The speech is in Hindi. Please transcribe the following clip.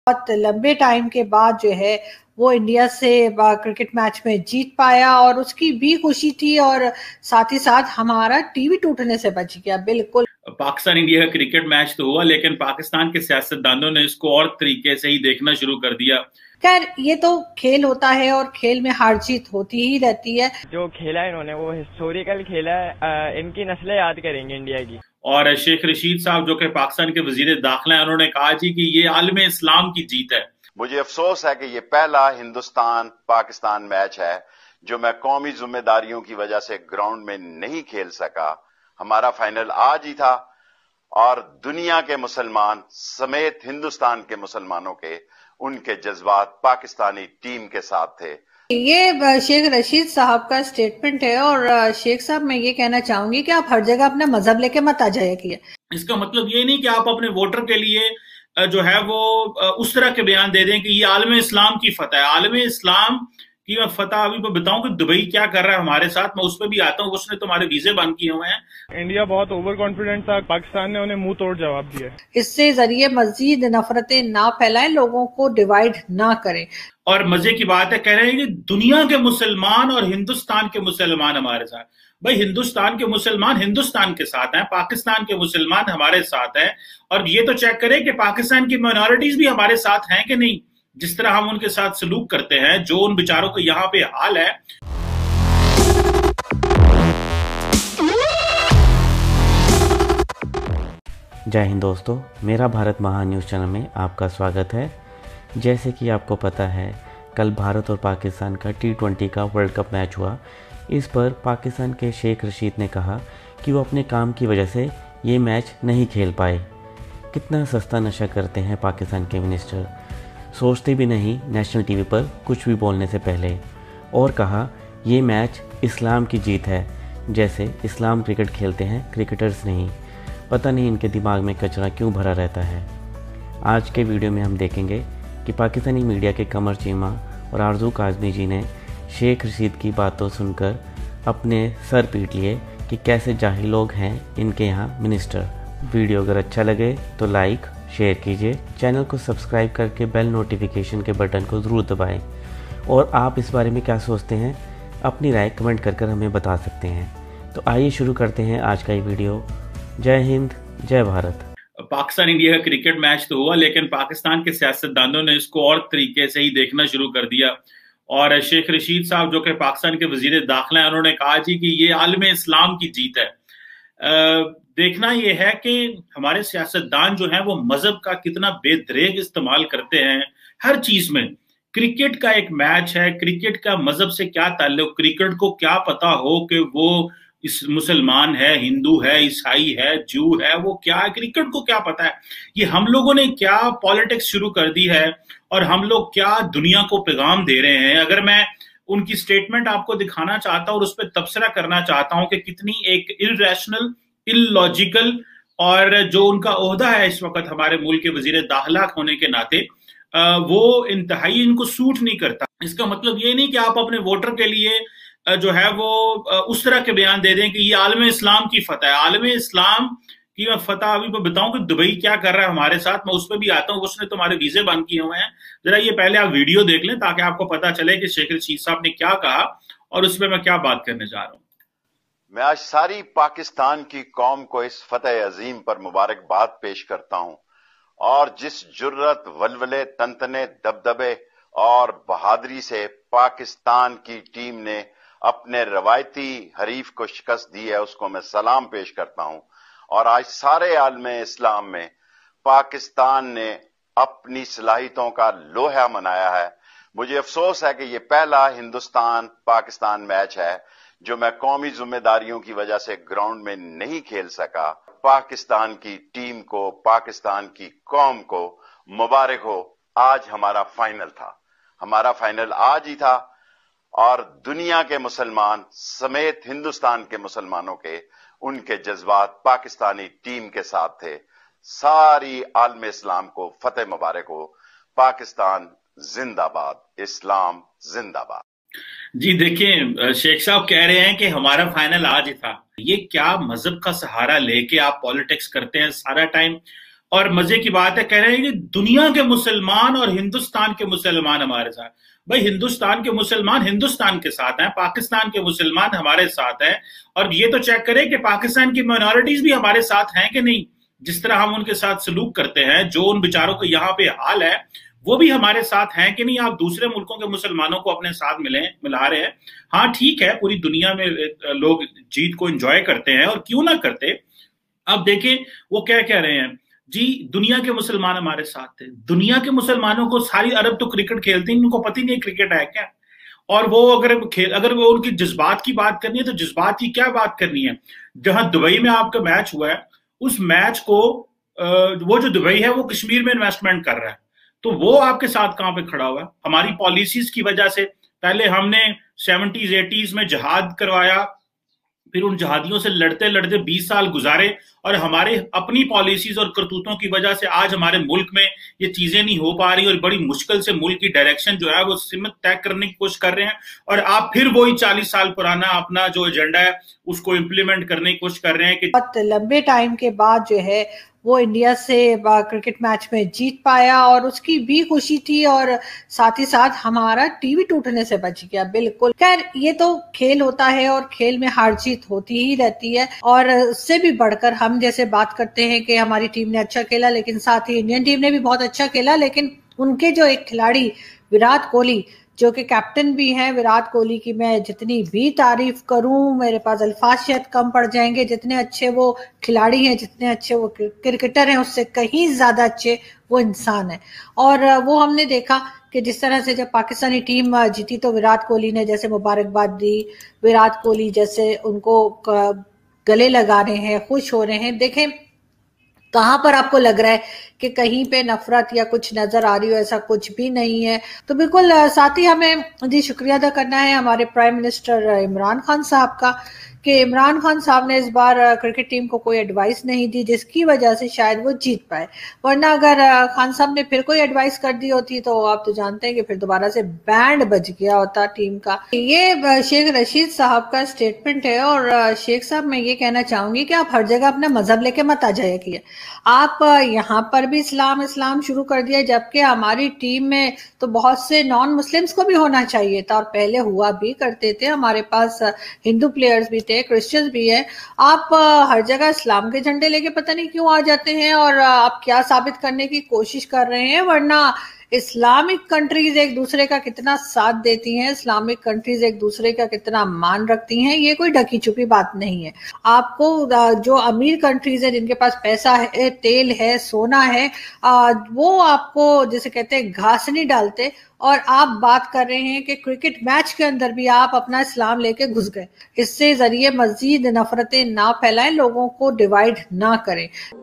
बहुत लंबे टाइम के बाद जो है वो इंडिया से क्रिकेट मैच में जीत पाया और उसकी भी खुशी थी और साथ ही साथ हमारा टीवी टूटने से बच गया। बिल्कुल पाकिस्तान इंडिया का क्रिकेट मैच तो हुआ, लेकिन पाकिस्तान के सियासतदानों ने इसको और तरीके से ही देखना शुरू कर दिया। खैर ये तो खेल होता है और खेल में हार जीत होती ही रहती है। जो खेला इन्होंने वो हिस्टोरिकल खेला है, इनकी नस्लें याद करेंगे इंडिया की। और शेख रशीद साहब जो कि पाकिस्तान के वजीर दाखिला हैं, उन्होंने कहा जी कि ये आलम इस्लाम की जीत है। मुझे अफसोस है कि ये पहला हिंदुस्तान पाकिस्तान मैच है जो मैं कौमी जिम्मेदारियों की वजह से ग्राउंड में नहीं खेल सका। हमारा फाइनल आज ही था और दुनिया के मुसलमान समेत हिंदुस्तान के मुसलमानों के उनके जज्बात पाकिस्तानी टीम के साथ थे। ये शेख रशीद साहब का स्टेटमेंट है और शेख साहब मैं ये कहना चाहूंगी कि आप हर जगह अपना मजहब लेके मत आ जाया किए। इसका मतलब ये नहीं कि आप अपने वोटर के लिए जो है वो उस तरह के बयान दे दें कि ये आलम इस्लाम की फतह है। आलम इस्लाम की मैं फतह अभी मैं बताऊं कि दुबई क्या कर रहा है हमारे साथ, मैं उस पर भी आता हूं। उसने तुम्हारे वीजे बंद किए हुए हैं। इंडिया बहुत ओवर कॉन्फिडेंट था, पाकिस्तान ने उन्हें मुंह तोड़ जवाब दिया। इससे जरिए मजीद नफरतें ना फैलाएं, लोगों को डिवाइड ना करें। और मजे की बात है, कह रहे हैं कि दुनिया के मुसलमान और हिंदुस्तान के मुसलमान हमारे साथ। भाई हिंदुस्तान के मुसलमान हिंदुस्तान के साथ हैं, पाकिस्तान के मुसलमान हमारे साथ हैं। और ये तो चेक करें कि पाकिस्तान की माइनॉरिटीज भी हमारे साथ हैं कि नहीं। जिस तरह हम उनके साथ सलूक करते हैं, जो उन बेचारों को यहाँ पे हाल है। जय हिंद दोस्तों, मेरा भारत महान न्यूज़ चैनल में आपका स्वागत है। जैसे कि आपको पता है, कल भारत और पाकिस्तान का T20 का वर्ल्ड कप मैच हुआ। इस पर पाकिस्तान के शेख रशीद ने कहा कि वो अपने काम की वजह से ये मैच नहीं खेल पाए। कितना सस्ता नशा करते हैं पाकिस्तान के मिनिस्टर, सोचते भी नहीं नेशनल टीवी पर कुछ भी बोलने से पहले। और कहा ये मैच इस्लाम की जीत है, जैसे इस्लाम क्रिकेट खेलते हैं क्रिकेटर्स नहीं। पता नहीं इनके दिमाग में कचरा क्यों भरा रहता है। आज के वीडियो में हम देखेंगे कि पाकिस्तानी मीडिया के कमर चीमा और आरजू काज़मी जी ने शेख रशीद की बातों सुनकर अपने सर पीट लिए कि कैसे जाहिल लोग हैं इनके यहाँ मिनिस्टर। वीडियो अगर अच्छा लगे तो लाइक शेयर कीजिए, चैनल को सब्सक्राइब करके बेल नोटिफिकेशन के बटन को ज़रूर दबाएं। और आप इस बारे में क्या सोचते हैं, अपनी राय कमेंट कर हमें बता सकते हैं। तो आइए शुरू करते हैं आज का ये वीडियो। जय हिंद, जय भारत। पाकिस्तान इंडिया का क्रिकेट मैच तो हुआ, लेकिन पाकिस्तान के सियासतदानों ने इसको और तरीके से ही देखना शुरू कर दिया। और शेख रशीद साहब जो कि पाकिस्तान के वजीर दाखिला हैं, उन्होंने कहा जी कि ये आलम इस्लाम की जीत है। देखना यह है कि हमारे सियासतदान जो हैं वो मजहब का कितना बेदरेग इस्तेमाल करते हैं हर चीज में। क्रिकेट का एक मैच है, क्रिकेट का मजहब से क्या ताल्लुक। क्रिकेट को क्या पता हो कि वो इस मुसलमान है, हिंदू है, ईसाई है, जू है, वो क्या है, क्रिकेट को क्या पता है। ये हम लोगों ने क्या पॉलिटिक्स शुरू कर दी है और हम लोग क्या दुनिया को पैगाम दे रहे हैं। अगर मैं उनकी स्टेटमेंट आपको दिखाना चाहता हूं और उस पर तबसरा करना चाहता हूं कि कितनी एक इलरैशनल, इलॉजिकल, और जो उनका ओहदा है इस वक्त हमारे मुल्क के वजीर दाखिला होने के नाते, वो इंतहाई इनको सूट नहीं करता। इसका मतलब ये नहीं कि आप अपने वोटर के लिए जो है वो उस तरह के बयान दे दें कि ये आलम इस्लाम की फतह है। आलम इस्लाम की मैं फतह अभी मैं बताऊं कि दुबई क्या कर रहा है हमारे साथ, मैं उस पर भी आता हूं। उसने तुम्हारे वीजे बंद किए हुए हैं। जरा ये पहले आप वीडियो देख लें ताकि आपको पता चले कि शेख रशीद साहब ने क्या कहा और उस पर मैं क्या बात करने जा रहा हूं। मैं आज सारी पाकिस्तान की कौम को इस फतेह अजीम पर मुबारकबाद पेश करता हूं। और जिस जुर्रत, वलवले, तंतने, दबदबे और बहादुरी से पाकिस्तान की टीम ने अपने रवायती हरीफ को शिकस्त दी है, उसको मैं सलाम पेश करता हूं। और आज सारे आलमे इस्लाम में पाकिस्तान ने अपनी सलाहियतों का लोहा मनाया है। मुझे अफसोस है कि ये पहला हिंदुस्तान पाकिस्तान मैच है जो मैं कौमी जिम्मेदारियों की वजह से ग्राउंड में नहीं खेल सका। पाकिस्तान की टीम को, पाकिस्तान की कौम को मुबारक हो। आज हमारा फाइनल था, हमारा फाइनल आज ही था और दुनिया के मुसलमान समेत हिंदुस्तान के मुसलमानों के उनके जज्बात पाकिस्तानी टीम के साथ थे। सारी आलम इस्लाम को फतेह मुबारक हो। पाकिस्तान जिंदाबाद, इस्लाम जिंदाबाद। जी देखिए, शेख साहब कह रहे हैं कि हमारा फाइनल आज ही था। ये क्या मजहब का सहारा लेके आप पॉलिटिक्स करते हैं सारा टाइम। और मजे की बात है, कह रहे हैं कि दुनिया के मुसलमान और हिंदुस्तान के मुसलमान हमारे साथ। भाई हिंदुस्तान के मुसलमान हिंदुस्तान के साथ हैं, पाकिस्तान के मुसलमान हमारे साथ हैं। और ये तो चेक करें कि पाकिस्तान की माइनॉरिटीज भी हमारे साथ हैं कि नहीं। जिस तरह हम उनके साथ सलूक करते हैं, जो उन बेचारों को यहाँ पे हाल है, वो भी हमारे साथ हैं कि नहीं। आप दूसरे मुल्कों के मुसलमानों को अपने साथ मिला रहे हैं। हाँ ठीक है, पूरी दुनिया में लोग जीत को एंजॉय करते हैं, और क्यों ना करते। अब देखें वो क्या कह रहे हैं जी, दुनिया के मुसलमान हमारे साथ थे। दुनिया के मुसलमानों को, सारी अरब तो क्रिकेट खेलती हैं, उनको पता ही नहीं क्रिकेट है क्या। और वो अगर वो उनकी जज्बात की बात करनी है तो जज्बात की क्या बात करनी है। जहां दुबई में आपका मैच हुआ है, उस मैच को वो जो दुबई है वो कश्मीर में इन्वेस्टमेंट कर रहा है, तो वो आपके साथ कहां पे खड़ा हुआ है। हमारी पॉलिसीज की वजह से पहले हमने 70s 80s में जहाद करवाया, फिर उन जहादियों से लड़ते लड़ते 20 साल गुजारे, और हमारे अपनी पॉलिसीज और करतूतों की वजह से आज हमारे मुल्क में ये चीजें नहीं हो पा रही, और बड़ी मुश्किल से मुल्क की डायरेक्शन जो है वो सिमत तय करने की कोशिश कर रहे हैं। और आप फिर वही 40 साल पुराना अपना जो एजेंडा है उसको इम्प्लीमेंट करने की कोशिश कर रहे हैं कि बहुत लंबे टाइम के बाद जो है वो इंडिया से क्रिकेट मैच में जीत पाया, और उसकी भी खुशी थी, और साथ ही साथ हमारा टीवी टूटने से बच गया। बिल्कुल, खैर ये तो खेल होता है, और खेल में हार जीत होती ही रहती है। और उससे भी बढ़कर हम जैसे बात करते हैं कि हमारी टीम ने अच्छा खेला, लेकिन साथ ही इंडियन टीम ने भी बहुत अच्छा खेला, लेकिन उनके जो एक खिलाड़ी विराट कोहली, जो कि कैप्टन भी हैं, विराट कोहली की मैं जितनी भी तारीफ करूं मेरे पास अल्फाज शायद कम पड़ जाएंगे। जितने अच्छे वो खिलाड़ी हैं, जितने अच्छे वो क्रिकेटर हैं, उससे कहीं ज्यादा अच्छे वो इंसान है। और वो हमने देखा कि जिस तरह से जब पाकिस्तानी टीम जीती तो विराट कोहली ने जैसे मुबारकबाद दी, विराट कोहली जैसे उनको गले लगा रहे हैं, खुश हो रहे हैं। देखें कहां पर आपको लग रहा है कि कहीं पे नफरत या कुछ नजर आ रही हो, ऐसा कुछ भी नहीं है। तो बिल्कुल साथ ही हमें जी शुक्रिया अदा करना है हमारे प्राइम मिनिस्टर इमरान खान साहब का, कि इमरान खान साहब ने इस बार क्रिकेट टीम को कोई एडवाइस नहीं दी, जिसकी वजह से शायद वो जीत पाए। वरना अगर खान साहब ने फिर कोई एडवाइस कर दी होती तो आप तो जानते हैं कि फिर दोबारा से बैंड बज गया होता टीम का। ये शेख रशीद साहब का स्टेटमेंट है, और शेख साहब मैं ये कहना चाहूंगी कि आप हर जगह अपना मजहब लेके मत आ जाया कीजिए। आप यहाँ पर भी इस्लाम इस्लाम शुरू कर दिया, जबकि हमारी टीम में तो बहुत से नॉन मुस्लिम्स को भी होना चाहिए था, और पहले हुआ भी करते थे। हमारे पास हिंदू प्लेयर्स भी थे, क्रिश्चियंस भी हैं। आप हर जगह इस्लाम के झंडे लेके पता नहीं क्यों आ जाते हैं, और आप क्या साबित करने की कोशिश कर रहे हैं। वरना इस्लामिक कंट्रीज एक दूसरे का कितना साथ देती हैं, इस्लामिक कंट्रीज एक दूसरे का कितना मान रखती हैं, ये कोई ढकी छुपी बात नहीं है। आपको जो अमीर कंट्रीज है, जिनके पास पैसा है, तेल है, सोना है, वो आपको जैसे कहते हैं घास नहीं डालते, और आप बात कर रहे हैं कि क्रिकेट मैच के अंदर भी आप अपना इस्लाम लेके घुस गए। इससे जरिए मजीद नफरतें ना फैलाएं, लोगों को डिवाइड ना करें।